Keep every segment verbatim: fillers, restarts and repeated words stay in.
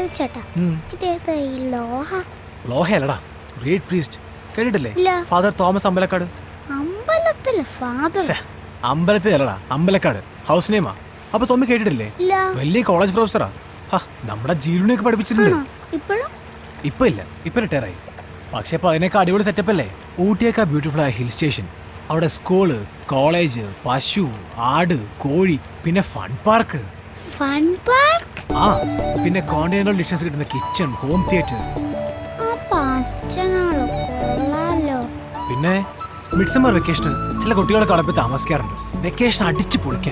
ചേട്ടാ ഇതേതാ ഈ ലോഹ? ലോഹയല്ലടാ, ഗ്രേറ്റ് പ്രീസ്റ്റ്. കേട്ടിട്ടില്ലേ? Father Thomas Ambalakkad. അമ്പലത്തിലെ ഫാദർ? അമ്പലത്തിലല്ലടാ, അമ്പലക്കാട്. ഹൗസ് നെയിമാ. അപ്പൊ തോമി കേട്ടിട്ടില്ലേ? വലിയ കോളേജ് പ്രൊഫസറാ. നമ്മുടെ ജീവനെയൊക്കെ പഠിപ്പിച്ചിട്ടുണ്ട്. ഇപ്പൊ ഇല്ല, ഇപ്പൊ റിട്ടയർ ആയി. പക്ഷെ ഇപ്പൊ അതിനൊക്കെ അടിപൊളി സെറ്റപ്പ് അല്ലേ? ഊട്ടിയൊക്കെ ബ്യൂട്ടിഫുൾ ആയ ഹിൽ സ്റ്റേഷൻ, അവിടെ സ്കൂള്, കോളേജ്, പശു, ആട്, കോഴി, പിന്നെ ഫൺ പാർക്ക്. Fun park? ആ, പിന്നെ കോണ്ടിനെന്റൽ ഡിഷസ് കിട്ടുന്ന കിച്ചൺ, ഹോം തിയേറ്റർ. പിന്നെ മിഡ്സമ്മർ വെക്കേഷന് ചില കുട്ടികളൊക്കെ അവിടെ പോയി താമസിക്കാറുണ്ട്. വെക്കേഷൻ അടിച്ചു പൊളിക്കാൻ.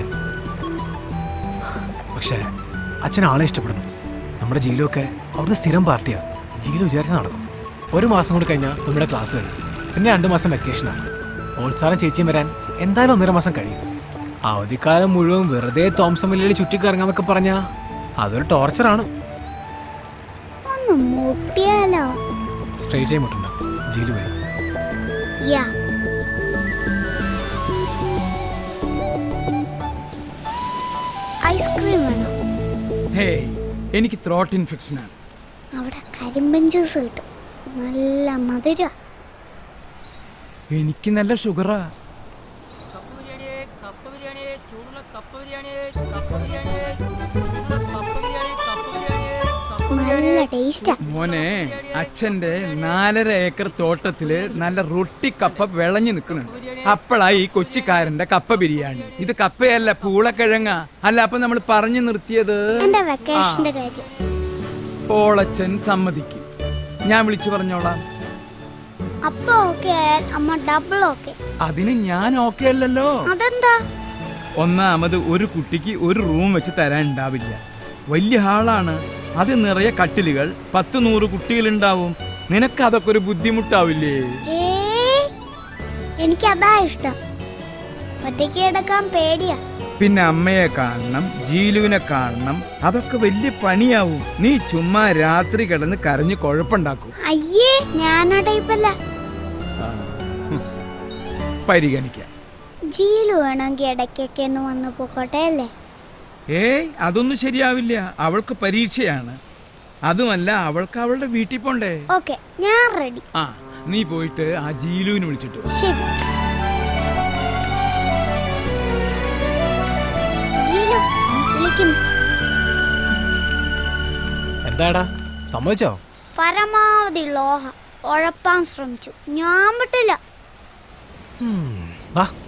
പക്ഷെ അച്ഛൻ ആളെ ഇഷ്ടപ്പെടുന്നു. നമ്മുടെ ജീലുവൊക്കെ അവിടുത്തെ സ്ഥിരം പാർട്ടിയാ. ജീലു വിചാരിച്ച് നടക്കും. ഒരു മാസം കൂടി കഴിഞ്ഞാൽ നമ്മുടെ ക്ലാസ് കഴിയും. പിന്നെ രണ്ടു മാസം വെക്കേഷനാണ്. ഓൾസാറും ചേച്ചിയും വരാൻ എന്തായാലും ഒന്നര മാസം കഴിയും. അവധിക്കാലം മുഴുവൻ വെറുതെ തോംസൺ വില്ലയിൽ ചുറ്റിക്കറങ്ങാന്നൊക്കെ പറഞ്ഞാ അതൊരു ടോർച്ചറാണ്. സ്ട്രെയിറ്റ് ആയി മുട്ടുണ്ടോ ജീലു വഴി? ഐസ്ക്രീം വേണോ? ഹേയ്, എനിക്ക് ത്രോട്ട് ഇൻഫെക്ഷൻ ആണ്. അവിടെ കരിമ്പൻ ജ്യൂസ് കിട്ടും, നല്ല മധുര. എനിക്ക് നല്ല ഷുഗറാ. മോനെ, അച്ഛന്റെ നാലര ഏക്കർ തോട്ടത്തില് നല്ല റൊട്ടി കപ്പ വിളഞ്ഞു നിൽക്കുന്നുണ്ട്. അപ്പളാ ഈ കൊച്ചിക്കാരന്റെ കപ്പ ബിരിയാണി. ഇത് കപ്പയല്ല, പൂളക്കിഴങ്ങ. അല്ല, അപ്പൊ നമ്മൾ പറഞ്ഞു നിർത്തിയത് പോളച്ചൻ സമ്മതിക്കും. ഞാൻ വിളിച്ചു പറഞ്ഞോളാം. അതിന് ഞാൻ ഓക്കെ അല്ലല്ലോ. ഒന്നാമത് ഒരു കുട്ടിക്ക് ഒരു റൂം വെച്ച് തരാൻ ഉണ്ടാവില്ല. വലിയ ഹാളാണ്, അത് നിറയെ കട്ടിലുകൾ, പത്ത് നൂറ് കുട്ടികളുണ്ടാവും. നിനക്ക് അതൊക്കെ ഒരു ബുദ്ധിമുട്ടാവില്ലേ? എനിക്കതാ ഇഷ്ടം. ഒറ്റയ്ക്ക് കിടക്കാൻ പേടിയാ. പിന്നെ അമ്മയെ കാണണം, ജീലുവിനെ കാണണം, അതൊക്കെ വലിയ പണിയാവും. നീ ചുമ്മാ രാത്രി കിടന്ന് കരഞ്ഞ് കുഴപ്പമുണ്ടാക്കും. അയ്യേ, ഞാനാ ടൈപ്പല്ല. പരിഗണിക്കാം. ജീലു വേണമെങ്കിൽ ഇടയ്ക്കൊക്കെ ഒന്ന് വന്നു പോക്കോട്ടെ അല്ലേ? ഏയ്, അതൊന്നും ശരിയാവില്ല. അവൾക്ക് പരീക്ഷയാണ്. അതുമല്ല, അവൾക്ക് അവളുടെ വീട്ടിൽ പോണ്ടേ. ഓക്കേ, ഞാൻ റെഡി. ആ, നീ പോയിട്ട് ആ ജീലുവിനെ വിളിച്ചിട്ട്. ശരി. ജീലു വിളിക്കുന്നു. എന്താടാ, സമ്മതിച്ചോ? പരമാവധി ലോഹ ഉഴപ്പാൻ ശ്രമിച്ചു, ഞാൻ വിട്ടില്ല. വാ.